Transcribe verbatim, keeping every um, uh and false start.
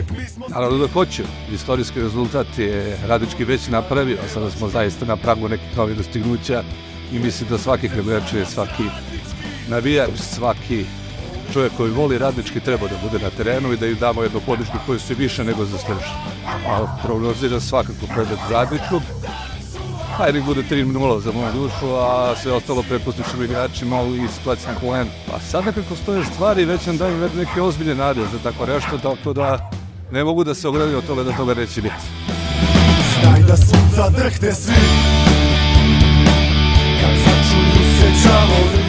Naravno da hoću. Istorijski rezultat je Radnički već napravio, a sada smo zaista na pragu nekih novih dostignuća i mislim da svaki Kragujevčanin, svaki navijač, svaki čovjek koji voli Radnički treba da bude na terenu i da im damo jednu podršku koju su više nego zaslužili. A prognoziram svakako prebed Radničkog. Hajde nek bude tri nula za moju dušu, a sve ostalo prepustićemo igračima i situacijom poen. A sad nekako stoje stvari, već nam daju neke ozbiljne nade za tako nešto, tako da ne mogu da se ogradim od toga da toga neće biti. Znaj da sunca drhte svi, kad začuju se đavoli.